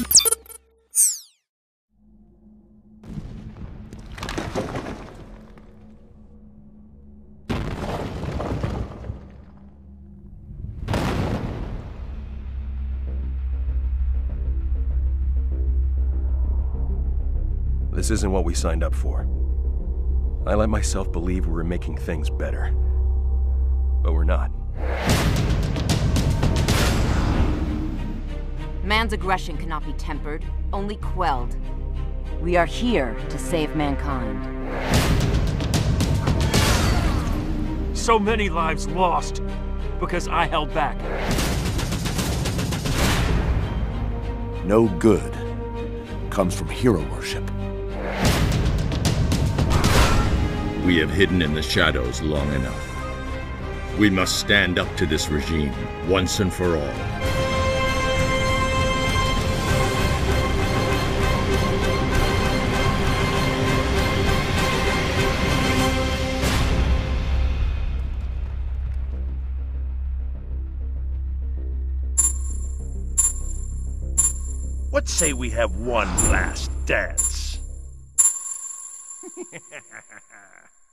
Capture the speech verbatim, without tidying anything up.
This isn't what we signed up for. I let myself believe we were making things better. But we're not. Man's aggression cannot be tempered, only quelled. We are here to save mankind. So many lives lost because I held back. No good comes from hero worship. We have hidden in the shadows long enough. We must stand up to this regime, once and for all. What say we have one last dance?